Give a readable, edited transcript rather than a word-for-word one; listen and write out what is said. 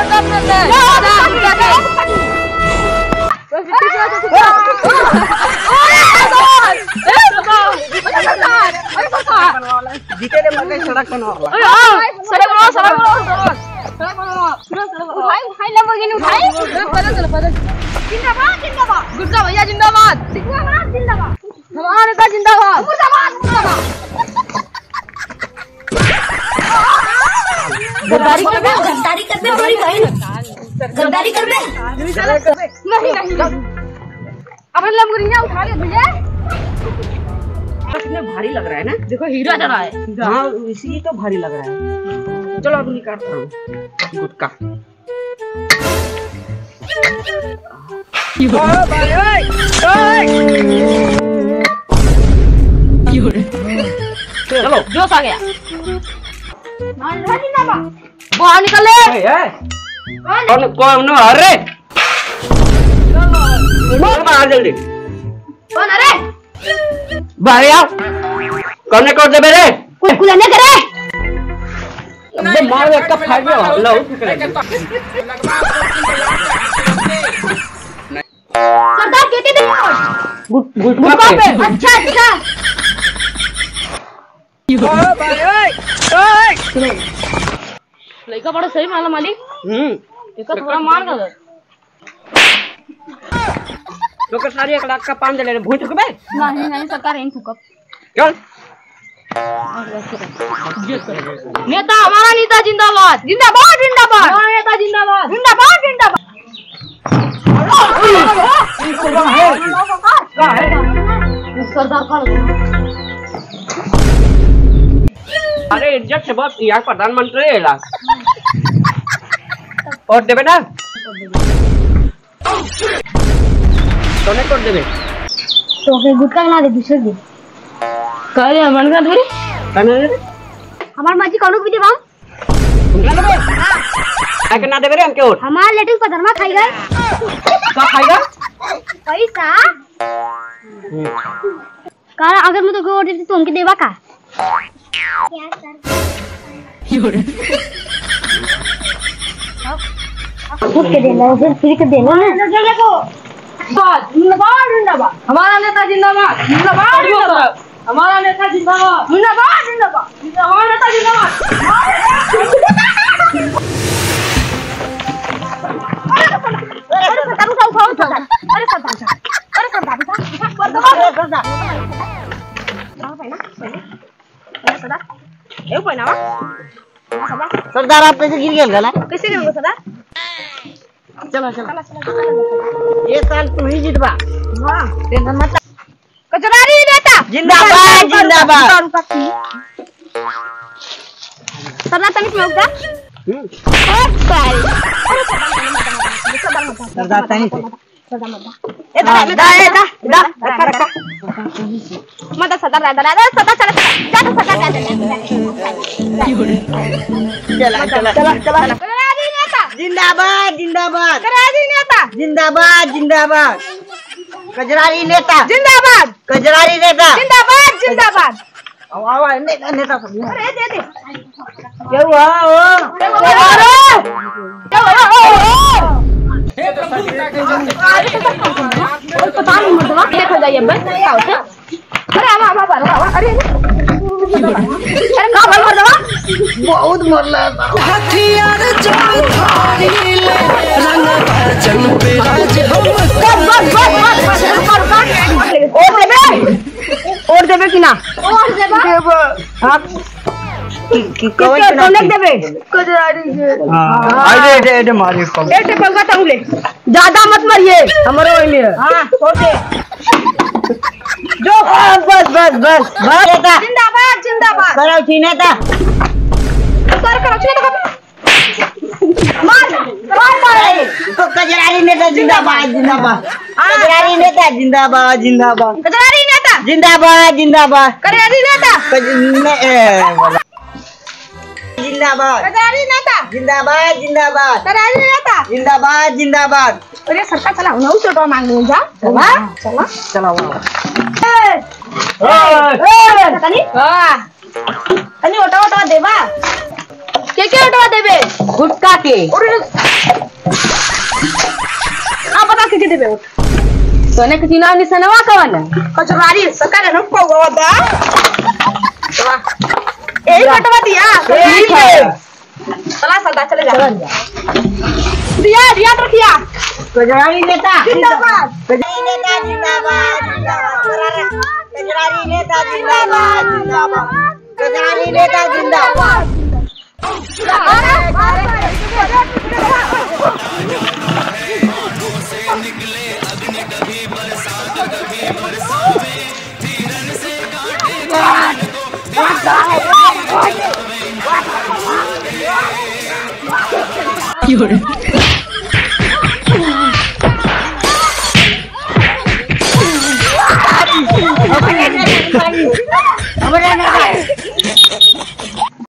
गुस्सा भैया जिंदाबाद, हमारा नेता जिंदाबाद, गद्दारी कर दे हमारी बहन, गद्दारी कर दे नहीं अपन लमगुरिया उठा ले भैया। कितना भारी लग रहा है ना, देखो हीरा चढ़ा है। हाँ इसी तो भारी लग रहा है। चलो अब निकालता हूँ गुटका। चलो जोश आ गया, बाहर निकले। कौन अरे बाहर जल्दी कौन अरे बाहर आओ। कौन कर दे मेरे कोई खुला नहीं करे मार एक कप फाड़ लो लो सरदार कहते थे गुटका पे। अच्छा अच्छा लड़का बड़ा सही मालूम मालिक। इसका थोड़ा मार कर लोग सारी 1 लाख का 5 दे ले भूत के नहीं सरकार इन फुकप चल। नेता हमारा नेता जिंदाबाद जिंदाबाद जिंदाबाद, हमारा नेता जिंदाबाद जिंदाबाद जिंदाबाद। सरदार का अरे इज्जत से बस यार प्रधानमंत्री है और देवे ना सोने को देवे तो फिर गुटका ना दे दूसरे दिन करे मन का धरे हमार माजी कौनो भी देवा आके ना देवे रे हम क्यों हमार लेटिंग पधरमा खाएगा का खाएगा पैसा का अगर मैं तो को देती तो उनके देवा का खुद के देना फिर फ्री के देना ना जिंदाबाद जिंदाबाद, हमारा नेता जिंदाबाद जिंदाबाद जिंदाबाद, हमारा नेता जिंदाबाद जिंदाबाद जिंदाबाद, हमारा नेता जिंदाबाद। सरदार आप कैसे गिर गया गला कैसे गिर सरदार? चलो ये साल तू ही जितबा। हां टेंशन मत। कचरारी नेता जिंदाबाद जिंदाबाद। सरदार तनिक लोग दा सरदार तनिक रखा मत सरदार सरदार चला जा तो सरदार चला कचरारी नेता जिंदाबाद जिंदाबाद। कचरारी नेता जिंदाबाद जिंदाबाद। कजरारी नेता जिंदाबाद कजरारी नेता जिंदाबाद जिंदाबाद। आवा नेता सब अरे दे क्या हुआ पता नहीं मर्दवा देखो जाइए बस क्या होता है। अरे आवा अरे का भाई मर्दवा बहुत मरला हथियार चौधारी ले रंग भजन पे राज हम और देबे कि ना और देबे हां की कौन देबे कजरारी से। हां आइए मारे को एटे पंगा तौले ज्यादा मत मारिए हमरो ओइले। हां छोटे जो बस नेता जिंदाबाद जिंदाबाद करो छी नेता कर तो मार तो कजरारी नेता जिंदाबाद जिंदाबाद। कजरारी नेता जिंदाबाद जिंदाबाद। कजरारी नेता जिंदाबाद जिंदाबाद। कजरारी नेता जिंदाबाद कजरारी नेता जिंदाबाद जिंदाबाद। कजरारी नेता जिंदाबाद जिंदाबाद। अरे सरकार चला ना उस छोटा मांग लो जा चला चलो तनी हां तनी ओटा देबा के ओटा देबे गुटका के बता के देबे सोने के चीना निसनवा कवन कचरारी सकर न पौवा दा ए कटवा दिया ठीक है चला चलता चले जा दिया दिया रखिया कजरारी नेता जिंदाबाद कजरारी नेता जिंदाबाद कजरारी नेता जिंदाबाद कजरारी नेता जिंदाबाद हमारा